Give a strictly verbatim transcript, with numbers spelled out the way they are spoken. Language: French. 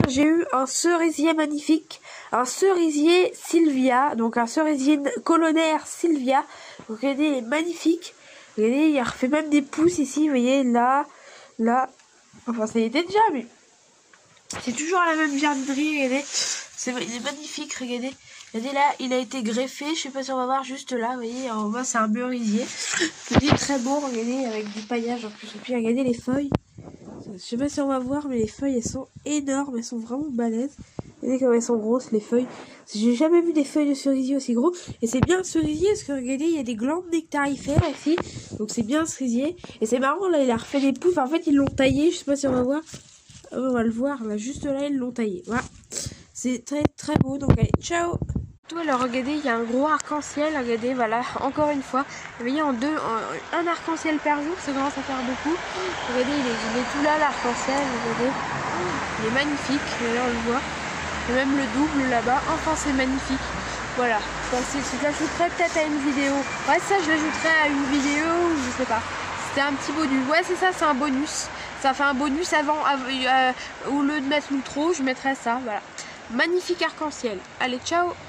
j'ai eu un cerisier magnifique, un cerisier Sylvia, donc un cerisier colonnaire Sylvia. Donc regardez, il est magnifique. Regardez, il refait même des pousses ici, vous voyez, là, là. Enfin, ça y était déjà, mais c'est toujours la même jardinerie, regardez. C'est, il est magnifique, regardez. Regardez là, il a été greffé, je sais pas si on va voir juste là, vous voyez, en bas c'est un merisier. Il est très beau, regardez, avec du paillage en plus. Et puis regardez les feuilles. Je sais pas si on va voir, mais les feuilles, elles sont énormes, elles sont vraiment balèzes. Regardez comme elles sont grosses, les feuilles. J'ai jamais vu des feuilles de cerisier aussi gros. Et c'est bien un cerisier, parce que regardez, il y a des glandes nectarifères ici. Donc c'est bien un cerisier. Et c'est marrant, là, il a refait des pousses. Enfin, en fait, ils l'ont taillé, je sais pas si on va voir. On va le voir, là, juste là, ils l'ont taillé. Voilà. C'est très très beau, donc allez, ciao. Tout alors regardez, il y a un gros arc-en-ciel, regardez, voilà, encore une fois. Vous voyez, en deux, en, un arc-en-ciel par jour, ça commence à faire beaucoup. Regardez, il est, il est tout là, l'arc-en-ciel, regardez. Il est magnifique, là on le voit. Et même le double là-bas, enfin c'est magnifique. Voilà, enfin, je l'ajouterai peut-être à une vidéo. Ouais, ça je l'ajouterai à une vidéo, je sais pas. C'était un petit bonus. Ouais, c'est ça, c'est un bonus. Ça fait un bonus avant, euh, au lieu de mettre l'outro, je mettrai ça, voilà. Magnifique arc-en-ciel. Allez, ciao!